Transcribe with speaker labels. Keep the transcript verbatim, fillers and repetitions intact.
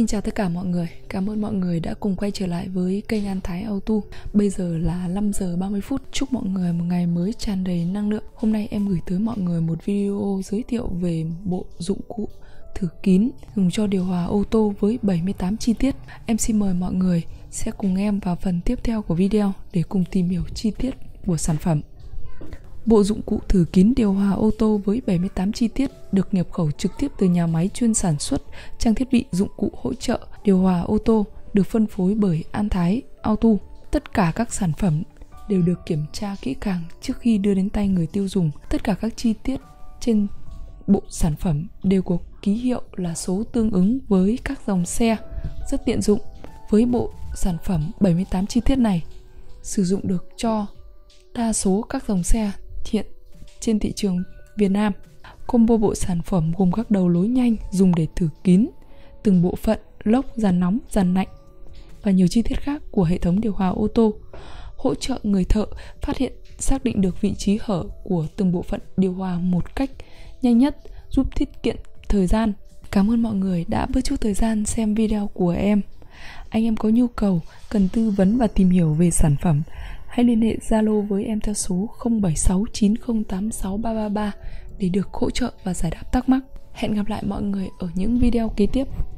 Speaker 1: Xin chào tất cả mọi người, cảm ơn mọi người đã cùng quay trở lại với kênh An Thái Auto. Bây giờ là năm giờ ba mươi phút, chúc mọi người một ngày mới tràn đầy năng lượng. Hôm nay em gửi tới mọi người một video giới thiệu về bộ dụng cụ thử kín dùng cho điều hòa ô tô với bảy mươi tám chi tiết. Em xin mời mọi người sẽ cùng em vào phần tiếp theo của video để cùng tìm hiểu chi tiết của sản phẩm. Bộ dụng cụ thử kín điều hòa ô tô với bảy mươi tám chi tiết được nhập khẩu trực tiếp từ nhà máy chuyên sản xuất trang thiết bị dụng cụ hỗ trợ điều hòa ô tô, được phân phối bởi An Thái Auto. Tất cả các sản phẩm đều được kiểm tra kỹ càng trước khi đưa đến tay người tiêu dùng. Tất cả các chi tiết trên bộ sản phẩm đều có ký hiệu là số tương ứng với các dòng xe, rất tiện dụng. Với bộ sản phẩm bảy mươi tám chi tiết này sử dụng được cho đa số các dòng xe hiện trên thị trường Việt Nam. Combo bộ sản phẩm gồm các đầu lối nhanh dùng để thử kín từng bộ phận lốc, dàn nóng, dàn lạnh và nhiều chi tiết khác của hệ thống điều hòa ô tô, hỗ trợ người thợ phát hiện, xác định được vị trí hở của từng bộ phận điều hòa một cách nhanh nhất, giúp tiết kiệm thời gian. Cảm ơn mọi người đã bớt chút thời gian xem video của em. Anh em có nhu cầu cần tư vấn và tìm hiểu về sản phẩm, hãy liên hệ Zalo với em theo số không bảy sáu chín không tám sáu ba ba ba để được hỗ trợ và giải đáp thắc mắc. Hẹn gặp lại mọi người ở những video kế tiếp.